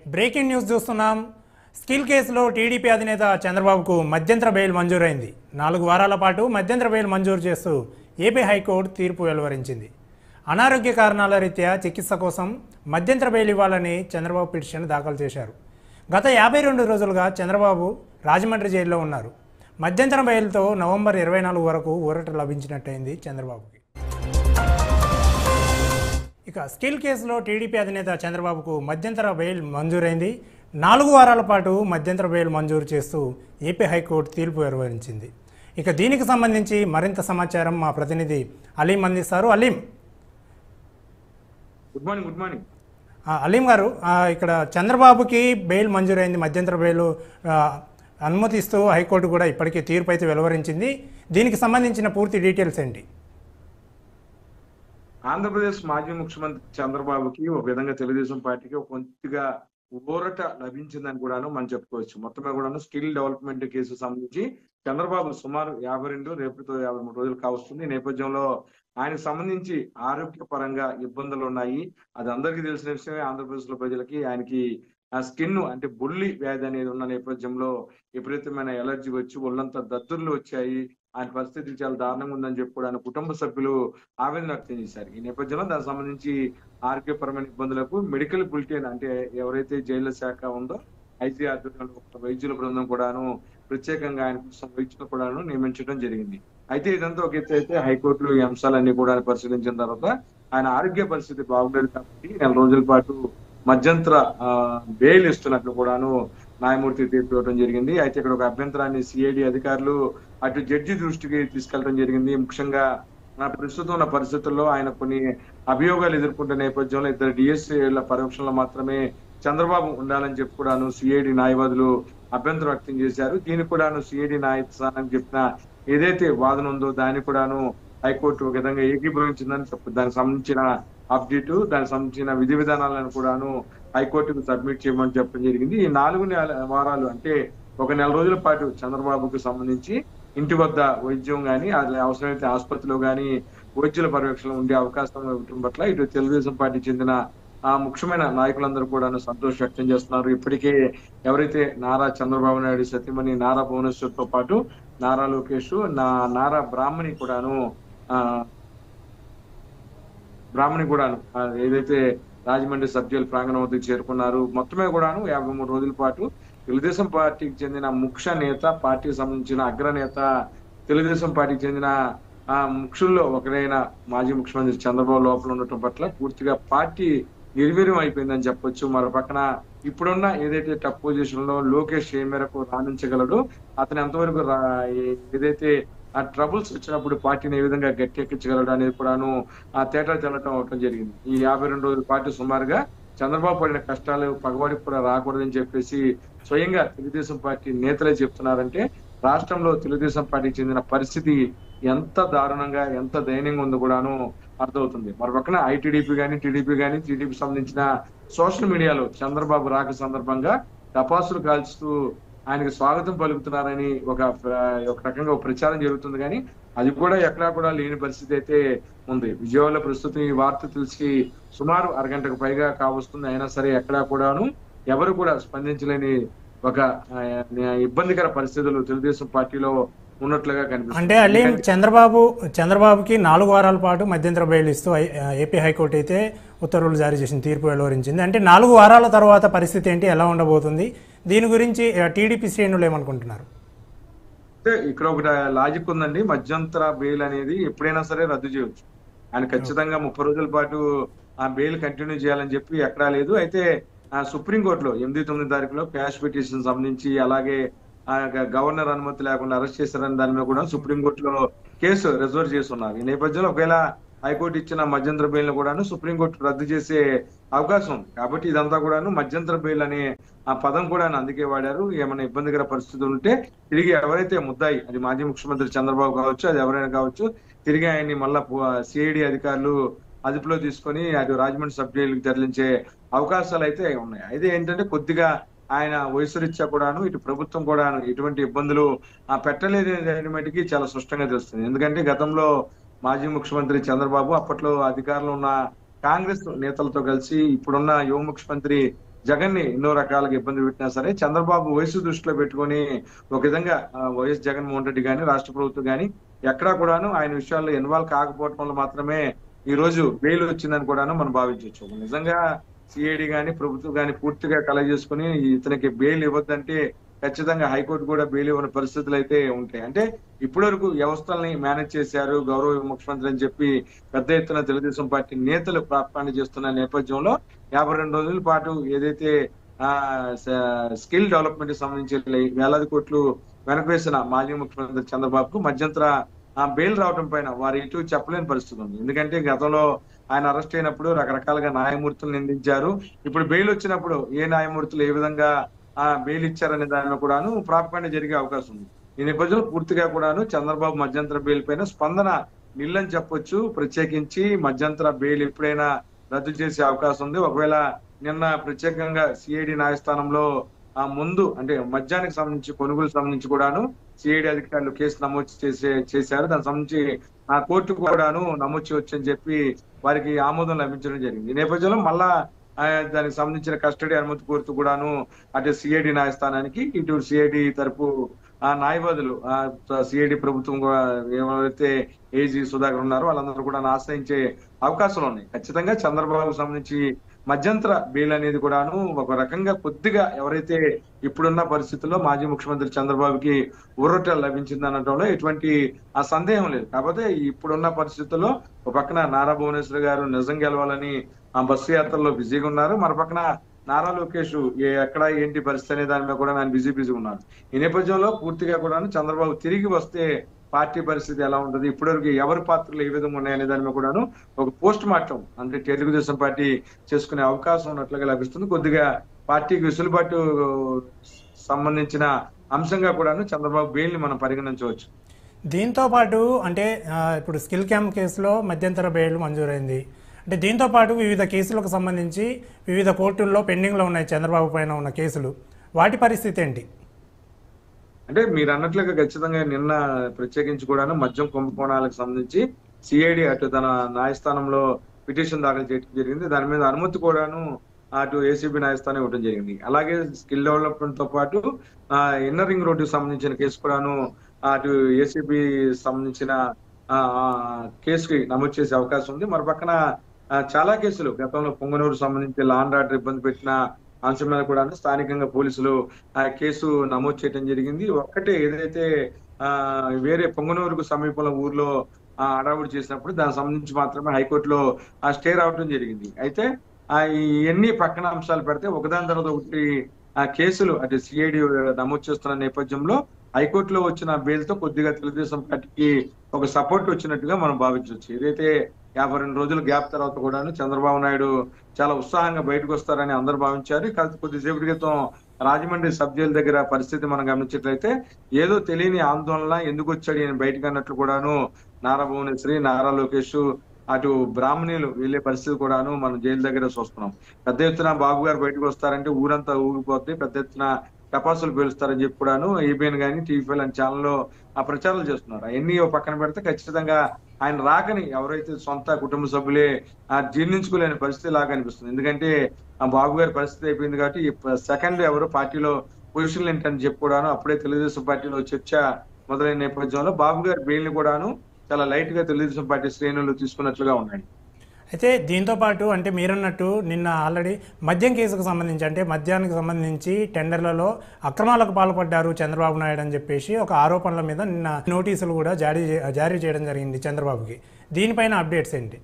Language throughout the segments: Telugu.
బ్రేకింగ్ న్యూస్ చూస్తున్నాం. స్కిల్ కేసులో టీడీపీ అధినేత చంద్రబాబుకు మధ్యంతర బెయిల్ మంజూరైంది. 4 వారాల పాటు మధ్యంతర బెయిల్ మంజూరు చేస్తూ ఏపీ హైకోర్టు తీర్పు వెలువరించింది. అనారోగ్య కారణాల రీత్యా చికిత్స కోసం మధ్యంతర బెయిల్ ఇవ్వాలని చంద్రబాబు పిటిషన్ దాఖలు చేశారు. గత 52 రోజులుగా చంద్రబాబు రాజమండ్రి జైల్లో ఉన్నారు. మధ్యంతర బెయిల్తో నవంబర్ 24 వరకు ఊరట లభించినట్టయింది చంద్రబాబుకి. ఇక స్కిల్ కేసులో టీడీపీ అధినేత చంద్రబాబుకు మధ్యంతర బెయిల్ మంజూరైంది. 4 వారాల పాటు మధ్యంతర బెయిల్ మంజూరు చేస్తూ ఏపీ హైకోర్టు తీర్పు వెలువరించింది. ఇక దీనికి సంబంధించి మరింత సమాచారం మా ప్రతినిధి అలీం అందిస్తారు. Aleem, good morning. అలీం గారు, ఇక్కడ చంద్రబాబుకి బెయిల్ మంజూరైంది, మధ్యంతర బెయిల్ అనుమతిస్తూ హైకోర్టు కూడా ఇప్పటికే తీర్పు అయితే వెలువరించింది. దీనికి సంబంధించిన పూర్తి డీటెయిల్స్ ఏంటి? ఆంధ్రప్రదేశ్ మాజీ ముఖ్యమంత్రి చంద్రబాబుకి ఒక విధంగా తెలుగుదేశం పార్టీకి ఒక కొద్దిగా ఊరట లభించిందని కూడాను మనం చెప్పుకోవచ్చు. మొత్తమే కూడాను స్కిల్ డెవలప్మెంట్ కేసు సంబంధించి చంద్రబాబు సుమారు 52 రేపుతో 53 రోజులు కావస్తుంది. ఈ నేపథ్యంలో ఆయనకు సంబంధించి ఆరోగ్యపరంగా ఇబ్బందులు ఉన్నాయి. అది అందరికీ తెలిసిన విషయమే. ఆంధ్రప్రదేశ్ లో ప్రజలకి ఆయనకి ఆ స్కిన్ అంటే బొల్లి వ్యాధి అనేది ఉన్న నేపథ్యంలో విపరీతమైన ఎలర్జీ వచ్చి ఒళ్ళంతా దద్దుర్లు వచ్చాయి. ఆయన పరిస్థితి చాలా దారుణంగా ఉందని చెప్పుకోవడానికి కుటుంబ సభ్యులు ఆవేదన వ్యక్తం చేశారు. ఈ నేపథ్యంలో దానికి సంబంధించి ఆరోగ్యపరమైన ఇబ్బందులకు మెడికల్ బులెటిన్ అంటే ఎవరైతే జైళ్ల శాఖ ఉందో ఐజీ ఆధ్వర్యంలో ఒక వైద్యుల బృందం కూడాను ప్రత్యేకంగా ఆయన కోసం వైద్యులు కూడాను నియమించడం జరిగింది. అయితే ఇదంతా ఒక ఎత్తు అయితే హైకోర్టులో ఈ అంశాలన్నీ కూడా పరిశీలించిన తర్వాత ఆయన ఆరోగ్య పరిస్థితి బాగుండేది కాబట్టి 4 రోజుల పాటు మధ్యంతర బెయిల్ ఇస్తున్నట్లు కూడాను న్యాయమూర్తి తీర్పు ఇవ్వడం జరిగింది. అయితే ఇక్కడ ఒక అభ్యంతరాన్ని సిఐడి అధికారులు అటు జడ్జి దృష్టికి తీసుకెళ్లడం జరిగింది. ముఖ్యంగా ప్రస్తుతం ఉన్న పరిస్థితుల్లో ఆయన కొన్ని అభియోగాలు ఎదుర్కొంటున్న నేపథ్యంలో 2 డిఎస్సీల పర్యవేక్షణలో మాత్రమే చంద్రబాబు ఉండాలని చెప్పి కూడాను సిఐడి న్యాయవాదులు అభ్యంతరం వ్యక్తం చేశారు. దీనికి కూడాను సిఐడి న్యాయస్థానం చెప్పిన ఏదైతే వాదన ఉందో దాన్ని కూడాను హైకోర్టు ఒక విధంగా ఏకీభవించిందని చెప్పు. దానికి సంబంధించిన అప్డేట్, దానికి సంబంధించిన విధి విధానాలను కూడాను హైకోర్టుకు సబ్మిట్ చేయమని చెప్పడం జరిగింది. ఈ 4 వారాలు అంటే ఒక 4 రోజుల పాటు చంద్రబాబుకు సంబంధించి ఇంటి వద్ద వైద్యం కానీ అది అవసరమైతే ఆసుపత్రిలో కానీ వైద్యుల పర్యవేక్షణ ఉండే అవకాశం ఇవ్వడం పట్ల ఇటు తెలుగుదేశం పార్టీ చెందిన ముఖ్యమైన నాయకులందరూ కూడా సంతోషం వ్యక్తం చేస్తున్నారు. ఇప్పటికే ఎవరైతే నారా చంద్రబాబు నాయుడు సతీమణి నారా భువనేశ్వర్ తో పాటు నారా లోకేష్, నారా బ్రాహ్మణి కూడాను ఏదైతే రాజమండ్రి సబ్ జైలు ప్రాంగణం వద్దకు చేరుకున్నారు. మొత్తమే కూడాను 53 రోజుల పాటు తెలుగుదేశం పార్టీకి చెందిన ముఖ్య నేత, పార్టీకి సంబంధించిన అగ్రనేత, తెలుగుదేశం పార్టీకి చెందిన ముఖ్యుల్లో ఒకరైన మాజీ ముఖ్యమంత్రి చంద్రబాబు లోపల ఉండటం పట్ల పూర్తిగా పార్టీ నిర్వీర్యం అయిపోయిందని చెప్పొచ్చు. మరో పక్కన ఇప్పుడున్న ఏదైతే టఫ్ పొజిషన్ లో లోకేష్ ఏ మేరకు రాణించగలడు, అతను ఎంతవరకు ఏదైతే ఆ ట్రబుల్స్ వచ్చినప్పుడు పార్టీని ఏ విధంగా గట్టెక్కించగలడు అనేది కూడాను తేటా తెల్లటం అవటం జరిగింది. ఈ 52 రోజుల పాటు సుమారుగా చంద్రబాబు పడిన కష్టాలు పగవాడికి కూడా రాకూడదని చెప్పేసి స్వయంగా తెలుగుదేశం పార్టీ నేతలే చెప్తున్నారంటే రాష్ట్రంలో తెలుగుదేశం పార్టీకి చెందిన పరిస్థితి ఎంత దారుణంగా ఎంత దయనీయంగా ఉందో కూడాను అర్థమవుతుంది. మరో పక్కన ఐటీడీపీ కానీ టీడీపీ సంబంధించిన సోషల్ మీడియాలో చంద్రబాబు రాక సందర్భంగా టపాసులు కాల్చుతూ ఆయనకు స్వాగతం పలుకుతున్నారని ఒక రకంగా ఒక ప్రచారం జరుగుతుంది. కానీ అది కూడా ఎక్కడా కూడా లేని పరిస్థితి అయితే ఉంది. విజయవాడలో ప్రస్తుతం ఈ వార్త తెలిసి సుమారు అరగంటకు పైగా కావస్తుంది. అయినా సరే ఎక్కడా కూడాను ఎవరు కూడా స్పందించలేని ఒక ఇబ్బందికర పరిస్థితులు తెలుగుదేశం పార్టీలో ఉన్నట్లుగా కనిపిస్తుంది. అంటే అలీం, చంద్రబాబుకి 4 వారాల పాటు మధ్యంతర బెయిల్ ఇస్తూ ఏపీ హైకోర్టు అయితే ఉత్తర్వులు జారీ చేసిన, తీర్పు వెలువరించింది. అంటే 4 వారాల తర్వాత పరిస్థితి ఏంటి, ఎలా ఉండబోతుంది? దీని గురించి టీడీపీ శ్రేణులు ఏమనుకుంటున్నారు? అంటే ఇక్కడ ఒక లాజిక్ ఉందండి. మధ్యంతర బెయిల్ అనేది ఎప్పుడైనా సరే రద్దు చేయవచ్చు. ఆయన ఖచ్చితంగా 30 రోజుల పాటు ఆ బెయిల్ కంటిన్యూ చేయాలని చెప్పి ఎక్కడా లేదు. అయితే సుప్రీంకోర్టులో 8-9 తారీఖులో క్యాష్ పిటిషన్ సంబంధించి అలాగే గవర్నర్ అనుమతి లేకుండా అరెస్ట్ చేశారని దాని మీద కూడా సుప్రీంకోర్టులో కేసు రిజర్వ్ చేసి ఉన్నారు. ఈ నేపథ్యంలో ఒకవేళ హైకోర్టు ఇచ్చిన మధ్యంతర బెయిల్ కూడాను సుప్రీంకోర్టు రద్దు చేసే అవకాశం ఉంది. కాబట్టి ఇదంతా కూడాను మధ్యంతర బెయిల్ అనే ఆ పదం కూడా అందుకే వాడారు. ఏమైనా ఇబ్బందికర పరిస్థితులు ఉంటే తిరిగి ఎవరైతే ముద్దాయి, అది మాజీ ముఖ్యమంత్రి చంద్రబాబు కావచ్చు, అది ఎవరైనా కావచ్చు, తిరిగి ఆయన్ని మళ్ళా సిఐడి అధికారులు అదుపులో తీసుకొని అటు రాజమండ్రి సబ్ జైలుకి తరలించే అవకాశాలు అయితే ఉన్నాయి. అయితే ఏంటంటే కొద్దిగా ఆయన వయసు రీత్యా కూడాను ఇటు ప్రభుత్వం కూడాను ఎటువంటి ఇబ్బందులు పెట్టలేదు మటుకి చాలా స్పష్టంగా తెలుస్తుంది. ఎందుకంటే గతంలో మాజీ ముఖ్యమంత్రి చంద్రబాబు అప్పట్లో అధికారంలో ఉన్న కాంగ్రెస్ నేతలతో కలిసి ఇప్పుడున్న యువ ముఖ్యమంత్రి జగన్ ని ఎన్నో రకాలుగా ఇబ్బంది పెట్టినా సరే చంద్రబాబు వయసు దృష్టిలో పెట్టుకొని ఒక విధంగా వైఎస్ జగన్మోహన్ రెడ్డి గాని రాష్ట్ర ప్రభుత్వం గాని ఎక్కడా కూడాను ఆయన విషయాల్లో ఇన్వాల్వ్ కాకపోవడం వల్ల మాత్రమే ఈ రోజు బెయిల్ వచ్చిందని కూడాను మనం భావించవచ్చు. నిజంగా సిఐడి గాని ప్రభుత్వం గాని పూర్తిగా కలెక్ట్ చేసుకుని ఇతనికి బెయిల్ ఇవ్వద్దంటే ఖచ్చితంగా హైకోర్టు కూడా బెయిల్ ఇవ్వని పరిస్థితులు అయితే ఉంటాయి. అంటే ఇప్పటి వరకు వ్యవస్థల్ని మేనేజ్ చేశారు గౌరవ ముఖ్యమంత్రి అని చెప్పి పెద్ద ఎత్తున తెలుగుదేశం పార్టీ నేతలు ప్రార్థన చేస్తున్న నేపథ్యంలో 52 రోజుల పాటు ఏదైతే ఆ స్కిల్ డెవలప్మెంట్ కి సంబంధించి వేలాది కోట్లు వెనకవేసిన మాజీ ముఖ్యమంత్రి చంద్రబాబుకు మధ్యంతర బెయిల్ రావడం పైన వారు ఇటు చెప్పలేని పరిస్థితి ఉంది. ఎందుకంటే గతంలో ఆయన అరెస్ట్ అయినప్పుడు రకరకాలుగా న్యాయమూర్తులు నిందించారు. ఇప్పుడు బెయిల్ వచ్చినప్పుడు ఏ న్యాయమూర్తులు ఏ విధంగా బెయిల్ ఇచ్చారనే దానిలో కూడాను ప్రాపకాండ జరిగే అవకాశం ఉంది. ఈ నేపథ్యంలో పూర్తిగా కూడాను చంద్రబాబు మధ్యంతర బెయిల్ పైన స్పందన నిల్లని చెప్పొచ్చు. ప్రత్యేకించి మధ్యంతర బెయిల్ ఎప్పుడైనా రద్దు చేసే అవకాశం ఉంది. ఒకవేళ నిన్న ప్రత్యేకంగా సిఐడి న్యాయస్థానంలో ముందు అంటే మద్యానికి సంబంధించి కొనుగోలు సంబంధించి కూడాను సిఐడి అధికారులు కేసు నమోదు చేశారు. దానికి సంబంధించి కోర్టు కూడాను నమోదు చేయొచ్చు అని చెప్పి వారికి ఆమోదం లభించడం జరిగింది. ఈ నేపథ్యంలో మళ్ళా దానికి సంబంధించిన కస్టడీ అనుమతి కోరుతూ కూడాను అటు సిఐడి న్యాయస్థానానికి ఇటు సిఐడి తరపు న్యాయవాదులు సిఐడి ప్రభుత్వం ఎవరైతే ఏజీ సుధాకర్ ఉన్నారో వాళ్ళందరూ కూడా ఆశ్రయించే అవకాశాలు ఉన్నాయి. ఖచ్చితంగా చంద్రబాబుకు సంబంధించి మధ్యంతర బెయిల్ అనేది కూడాను ఒక రకంగా కొద్దిగా ఎవరైతే ఇప్పుడున్న పరిస్థితుల్లో మాజీ ముఖ్యమంత్రి చంద్రబాబుకి ఊరట లభించింది అనడంలో ఎటువంటి సందేహం లేదు. కాకపోతే ఇప్పుడున్న పరిస్థితుల్లో ఒక పక్కన నారా భువనేశ్వర్ గారు నిజం గెలవాలని బస్సు యాత్రలో బిజీగా ఉన్నారు. మన పక్కన నారా లోకేష్ ఎక్కడ ఏంటి పరిస్థితి అనే దాని మీద కూడా ఆయన బిజీగా ఉన్నారు. ఈ నేపథ్యంలో పూర్తిగా కూడా చంద్రబాబు తిరిగి వస్తే పార్టీ పరిస్థితి ఎలా ఉంటుంది, ఇప్పటివరకు ఎవరి పాత్రలు ఏ విధంగా ఉన్నాయనే దాని మీద కూడాను ఒక పోస్ట్ మార్టం అంటే తెలుగుదేశం పార్టీ చేసుకునే అవకాశం ఉన్నట్లుగా లభిస్తుంది. కొద్దిగా పార్టీకి వెసులుబాటు సంబంధించిన అంశంగా కూడాను చంద్రబాబు బెయిల్ ని మనం పరిగణించవచ్చు. దీంతో పాటు అంటే ఇప్పుడు స్కిల్ క్యాంప్ కేసులో మధ్యంతర బెయిల్ మంజూరైంది. అంటే దీంతో పాటు వివిధ కేసులకు సంబంధించి వివిధ కోర్టుల్లో పెండింగ్లో ఉన్నాయి చంద్రబాబు పైన ఉన్న కేసులు, వాటి పరిస్థితి ఏంటి? అంటే మీరు అన్నట్లుగా ఖచ్చితంగా నిన్న ప్రత్యేకించి కూడాను మద్యం కుంభకోణాలకు సంబంధించి సిఐడి అటు తన న్యాయస్థానంలో పిటిషన్ దాఖలు చేయడం జరిగింది. దాని మీద అనుమతి కూడాను అటు ఏసీబీ న్యాయస్థానం ఇవ్వడం జరిగింది. అలాగే స్కిల్ డెవలప్మెంట్ తో పాటు ఇన్నర్ రింగ్ రోడ్డుకు సంబంధించిన కేసు కూడాను అటు ఏసీబీ సంబంధించిన కేసుకి నమోదు చేసే అవకాశం ఉంది. మరి పక్కన చాలా కేసులు గతంలో పొంగనూరు సంబంధించి లా అండ్ ఆర్డర్ ఇబ్బంది పెట్టిన అంశం మీద కూడా స్థానికంగా పోలీసులు కేసు నమోదు చేయడం జరిగింది. ఒక్కటే ఏదైతే వేరే పొంగనూరుకు సమీపంలో ఊర్లో అడావుడి చేసినప్పుడు దానికి సంబంధించి మాత్రమే హైకోర్టులో స్టే రావడం జరిగింది. అయితే ఇవన్నీ పక్కన అంశాలు పెడితే ఒకదాని తర్వాత ఒకటి కేసులు అంటే సిఐడి నమోదు చేస్తున్న నేపథ్యంలో హైకోర్టులో వచ్చిన బెయిల్ తో కొద్దిగా తెలుగుదేశం పార్టీకి ఒక సపోర్ట్ వచ్చినట్టుగా మనం భావించవచ్చు. ఏదైతే 52 రోజుల గ్యాప్ తర్వాత కూడాను చంద్రబాబు నాయుడు చాలా ఉత్సాహంగా బయటకు వస్తారని అందరూ భావించారు. కొద్దిసేపటి క్రితం రాజమండ్రి సబ్ జైలు దగ్గర పరిస్థితి మనం గమనించినట్లయితే ఏదో తెలియని ఆందోళన ఎందుకు వచ్చాడు ఆయన బయటకు అన్నట్లు కూడాను నారా భువనేశ్వరి నారా లోకేష్ అటు బ్రాహ్మణులు వెళ్లే పరిస్థితి కూడాను మనం జైలు దగ్గర చూస్తున్నాం. పెద్ద ఎత్తున బాబు గారు బయటకు వస్తారంటే ఊరంతా ఊగిపోతే పెద్ద ఎత్తున టపాసులు పేలుస్తారని చెప్పి కూడాను ఏబిఎన్ గానీ టీవీ లాంటి ఛానల్లో ప్రచారాలు చేస్తున్నారు. అవన్నీ పక్కన పెడితే ఖచ్చితంగా ఆయన రాకని ఎవరైతే సొంత కుటుంబ సభ్యులే జీర్ణించుకోలేని పరిస్థితి లాగా అనిపిస్తుంది. ఎందుకంటే బాబు గారి పరిస్థితి అయిపోయింది కాబట్టి సెకండ్ ఎవరు పార్టీలో పొజిషన్లు ఏంటని చెప్పి కూడాను అప్పుడే తెలుగుదేశం పార్టీలో చర్చ మొదలైన నేపథ్యంలో బాబు గారి బెయిల్ ని కూడాను చాలా లైట్ గా తెలుగుదేశం పార్టీ శ్రేణులు తీసుకున్నట్లుగా ఉన్నాయి. అయితే దీంతో పాటు అంటే మీరన్నట్టు నిన్న ఆల్రెడీ మద్యం కేసుకు సంబంధించి అంటే మద్యానికి సంబంధించి టెండర్లలో అక్రమాలకు పాల్పడ్డారు చంద్రబాబు నాయుడు అని చెప్పేసి ఒక ఆరోపణల మీద నిన్న నోటీసులు కూడా జారీ చేయడం జరిగింది చంద్రబాబుకి. దీనిపైన అప్డేట్స్ ఏంటి?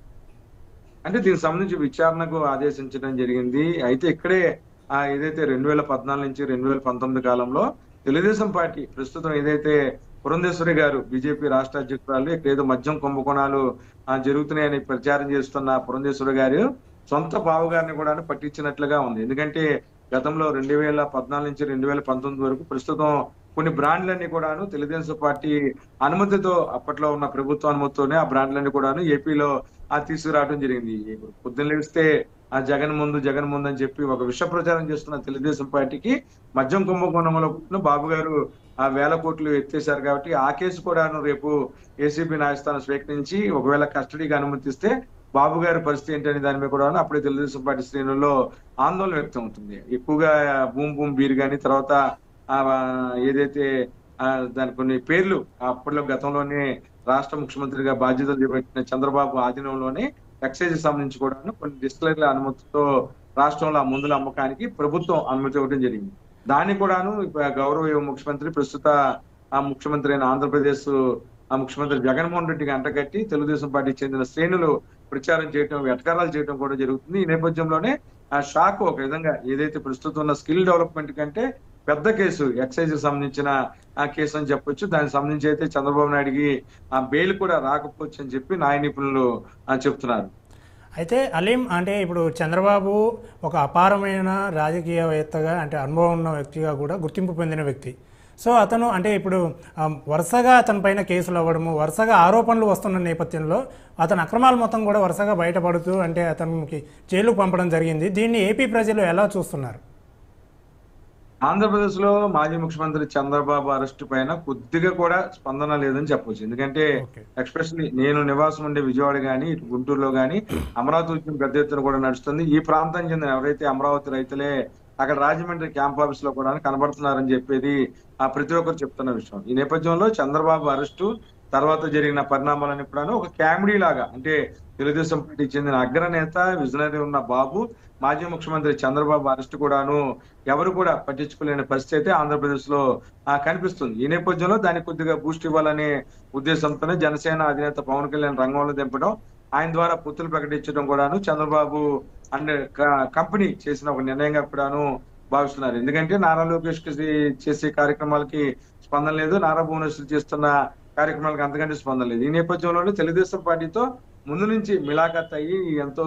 అంటే దీనికి సంబంధించి విచారణకు ఆదేశించడం జరిగింది. అయితే ఇక్కడే ఏదైతే 2014 నుంచి 2019 కాలంలో తెలుగుదేశం పార్టీ ప్రస్తుతం ఏదైతే పురంధేశ్వరి గారు బీజేపీ రాష్ట్ర అధ్యక్షురాలు ఇక్కడ ఏదో మద్యం కుంభకోణాలు జరుగుతున్నాయని ప్రచారం చేస్తున్న పురంధేశ్వరి గారు సొంత బావగారిని కూడా పట్టించినట్లుగా ఉంది. ఎందుకంటే గతంలో 2014 నుంచి 2019 వరకు ప్రస్తుతం కొన్ని బ్రాండ్లన్నీ కూడాను తెలుగుదేశం పార్టీ అనుమతితో అప్పట్లో ఉన్న ప్రభుత్వ అనుమతితోనే ఆ బ్రాండ్లన్నీ కూడాను ఏపీలో తీసుకురావడం జరిగింది. పొద్దున్న లేస్తే జగన్ ముందు అని చెప్పి ఒక విష ప్రచారం చేస్తున్న తెలుగుదేశం పార్టీకి మద్యం కుంభకోణంలో బాబు గారు 1000 కోట్లు ఎత్తేశారు కాబట్టి ఆ కేసు కూడాను రేపు ఏసీబీ న్యాయస్థానం స్వీకరించి ఒకవేళ కస్టడీకి అనుమతిస్తే బాబు గారి పరిస్థితి ఏంటనే దాని మీద కూడా అప్పుడే తెలుగుదేశం పార్టీ శ్రేణుల్లో ఆందోళన వ్యక్తం అవుతుంది. ఎక్కువగా బూమ్ బూమ్ బీర్ గాని తర్వాత ఆ ఏదైతే దాని కొన్ని పేర్లు అప్పట్లో గతంలోనే రాష్ట్ర ముఖ్యమంత్రిగా బాధ్యతలు చేపట్టిన చంద్రబాబు ఆధీనంలోనే ఎక్సైజ్ సంబంధించి కూడా కొన్ని డిస్టిలరీల అనుమతితో రాష్ట్రంలో ఆ మందుల అమ్మకానికి ప్రభుత్వం అనుమతి ఇవ్వడం జరిగింది. దాన్ని కూడాను గౌరవ ముఖ్యమంత్రి ప్రస్తుత ఆ ముఖ్యమంత్రి అయిన ఆంధ్రప్రదేశ్ ఆ ముఖ్యమంత్రి జగన్మోహన్ రెడ్డికి అంటగట్టి తెలుగుదేశం పార్టీకి చెందిన శ్రేణులు ప్రచారం చేయడం, వెటకారాలు చేయడం కూడా జరుగుతుంది. ఈ నేపథ్యంలోనే ఆ షాక్ ఒక విధంగా ఏదైతే ప్రస్తుతం ఉన్న స్కిల్ డెవలప్మెంట్ కంటే పెద్ద కేసు ఎక్సైజ్ సంబంధించిన ఆ కేసు అని చెప్పొచ్చు. దానికి సంబంధించి అయితే చంద్రబాబు నాయుడికి ఆ బెయిల్ కూడా రాకపోవచ్చు అని చెప్పి న్యాయ నిపుణులు చెప్తున్నారు. అయితే అలీం అంటే ఇప్పుడు చంద్రబాబు ఒక అపారమైన రాజకీయవేత్తగా అంటే అనుభవం ఉన్న వ్యక్తిగా కూడా గుర్తింపు పొందిన వ్యక్తి. సో అతను అంటే ఇప్పుడు వరుసగా అతని పైన కేసులు అవ్వడము, వరుసగా ఆరోపణలు వస్తున్న నేపథ్యంలో అతని అక్రమాలు మొత్తం కూడా వరుసగా బయటపడుతూ అంటే అతనికి జైలుకు పంపడం జరిగింది. దీన్ని ఏపీ ప్రజలు ఎలా చూస్తున్నారు? ఆంధ్రప్రదేశ్ లో మాజీ ముఖ్యమంత్రి చంద్రబాబు అరెస్టు పైన కొద్దిగా కూడా స్పందన లేదని చెప్పొచ్చు. ఎందుకంటే ఎక్స్పెషల్లీ నేను నివాసం ఉండే విజయవాడ గానీ, ఇటు గుంటూరులో గానీ అమరావతి ఉద్యమం పెద్ద ఎత్తున కూడా నడుస్తుంది. ఈ ప్రాంతం చెందిన ఎవరైతే అమరావతి రైతులే అక్కడ రాజమండ్రి క్యాంప్ ఆఫీస్ లో కూడా కనబడుతున్నారని చెప్పేది ప్రతి ఒక్కరు చెప్తున్న విషయం. ఈ నేపథ్యంలో చంద్రబాబు అరెస్టు తర్వాత జరిగిన పరిణామాలని కూడా ఒక కామెడీ లాగా అంటే తెలుగుదేశం పార్టీకి చెందిన అగ్రనేత విజనరీ ఉన్న బాబు మాజీ ముఖ్యమంత్రి చంద్రబాబు అరెస్ట్ కూడాను ఎవరు కూడా పట్టించుకోలేని పరిస్థితి అయితే ఆంధ్రప్రదేశ్ లో కనిపిస్తుంది. ఈ నేపథ్యంలో దానికి కొద్దిగా బూస్ట్ ఇవ్వాలనే ఉద్దేశంతోనే జనసేన అధినేత పవన్ కళ్యాణ్ రంగంలో దింపడం, ఆయన ద్వారా పొత్తులు ప్రకటించడం కూడాను చంద్రబాబు అండ్ కంపెనీ చేసిన ఒక నిర్ణయంగా కూడాను భావిస్తున్నారు. ఎందుకంటే నారా లోకేష్ చేసే కార్యక్రమాలకి స్పందన లేదు, నారా భువనేశ్వర్ చేస్తున్న కార్యక్రమాలకు అంతకంటే స్పందన లేదు. ఈ నేపథ్యంలోనే తెలుగుదేశం పార్టీతో ముందు నుంచి మిలాఖత్ అయ్యి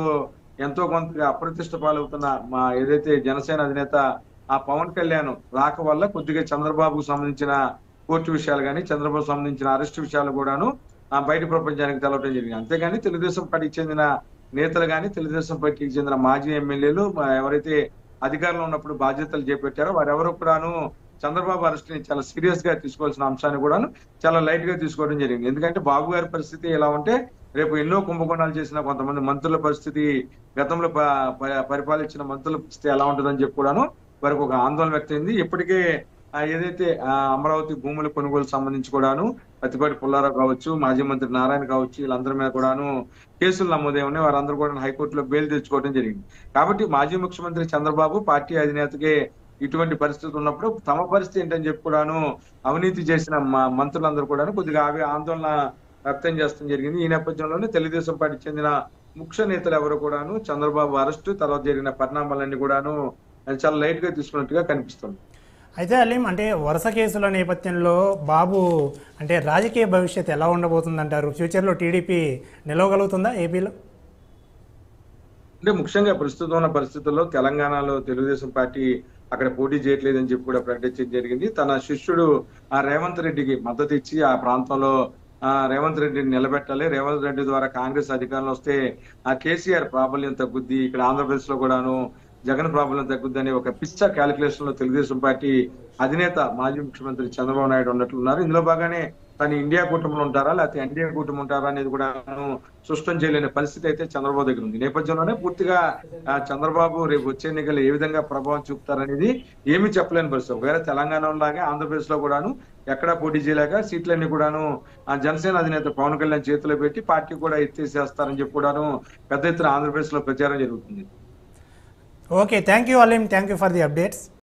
ఎంతో కొంత అప్రతిష్ట పాలవుతున్న మా ఏదైతే జనసేన అధినేత ఆ పవన్ కళ్యాణ్ రాక వల్ల కొద్దిగా చంద్రబాబుకు సంబంధించిన కోర్టు విషయాలు కానీ చంద్రబాబు సంబంధించిన అరెస్ట్ విషయాలు కూడాను బయట ప్రపంచానికి తెలవడం జరిగింది. అంతేగాని తెలుగుదేశం పార్టీకి చెందిన నేతలు కానీ తెలుగుదేశం పార్టీకి చెందిన మాజీ ఎమ్మెల్యేలు ఎవరైతే అధికారంలో ఉన్నప్పుడు బాధ్యతలు చేపట్టారో వారెవరూ కూడాను చంద్రబాబు అరెస్ట్ ని చాలా సీరియస్ గా తీసుకోవాల్సిన అంశాన్ని కూడాను చాలా లైట్ గా తీసుకోవడం జరిగింది. ఎందుకంటే బాబు గారి పరిస్థితి ఎలా ఉంటే రేపు ఎన్నో కుంభకోణాలు చేసిన కొంతమంది మంత్రుల పరిస్థితి, గతంలో పరిపాలించిన మంత్రుల పరిస్థితి ఎలా ఉంటుందని చెప్పి కూడాను వారికి ఒక ఆందోళన వ్యక్తమైంది. ఇప్పటికే ఏదైతే అమరావతి భూముల కొనుగోలు సంబంధించి కూడాను పత్తిపాటి పుల్లారావు కావచ్చు, మాజీ మంత్రి నారాయణ కావచ్చు, వీళ్ళందరి మీద కూడాను కేసులు నమోదై ఉన్నాయి. వారందరూ కూడా హైకోర్టులో బెయిల్ తెచ్చుకోవడం జరిగింది. కాబట్టి మాజీ ముఖ్యమంత్రి చంద్రబాబు పార్టీ అధినేతకే ఇటువంటి పరిస్థితి ఉన్నప్పుడు తమ పరిస్థితి ఏంటని చెప్పి కూడాను అవినీతి చేసిన మంత్రులందరూ కూడాను కొద్దిగా ఆందోళన వ్యక్తం చేస్తడం జరిగింది. ఈ నేపథ్యంలోనే తెలుగుదేశం పార్టీకి చెందిన ముఖ్య నేతలు ఎవరు కూడాను చంద్రబాబు అరెస్టు తర్వాత జరిగిన పరిణామాలన్నీ కూడాను చాలా లైట్ గా తీసుకున్నట్టుగా కనిపిస్తుంది. అయితే అలీం అంటే వరుస కేసుల నేపథ్యంలో బాబు అంటే రాజకీయ భవిష్యత్తు ఎలా ఉండబోతుందంటారు? ఫ్యూచర్లో టీడీపీ నిలవగలుగుతుందా ఏపీలో? అంటే ముఖ్యంగా ప్రస్తుతం ఉన్న పరిస్థితుల్లో తెలంగాణలో తెలుగుదేశం పార్టీ అక్కడ పోటీ చేయట్లేదని చెప్పి కూడా ప్రకటించడం జరిగింది. తన శిష్యుడు రేవంత్ రెడ్డికి మద్దతు ఇచ్చి ఆ ప్రాంతంలో రేవంత్ రెడ్డిని నిలబెట్టాలి, రేవంత్ రెడ్డి ద్వారా కాంగ్రెస్ అధికారంలో వస్తే కేసీఆర్ ప్రాబల్యం తగ్గుద్ది, ఇక్కడ ఆంధ్రప్రదేశ్ లో కూడాను జగన్ ప్రాబల్యం తగ్గుద్ది అనే ఒక పిచ్చ క్యాలిక్యులేషన్ లో తెలుగుదేశం పార్టీ అధినేత మాజీ ముఖ్యమంత్రి చంద్రబాబు నాయుడు ఉన్నట్లున్నారు. ఇందులో బాగానే తను ఇండియా కూటమిలో ఉంటారా లేకపోతే ఎన్డీఏ కూటమి ఉంటారా అనేది కూడా స్పష్టం చేయలేని పరిస్థితి అయితే చంద్రబాబు దగ్గర ఉంది. నేపథ్యంలోనే పూర్తిగా చంద్రబాబు రేపు వచ్చే ఎన్నికలు ఏ విధంగా ప్రభావం చూపుతారనేది ఏమీ చెప్పలేని పరిస్థితి. ఒకవేళ తెలంగాణ లాగే ఆంధ్రప్రదేశ్ లో కూడాను ఎక్కడా పోటీ చేయలేక సీట్లన్నీ కూడాను జనసేన అధినేత పవన్ కళ్యాణ్ చేతిలో పెట్టి పార్టీ కూడా ఎత్తేసేస్తారని చెప్పి కూడాను పెద్ద ఎత్తున ఆంధ్రప్రదేశ్ లో ప్రచారం జరుగుతుంది. Okay, thank you Aleem, thank you for the updates.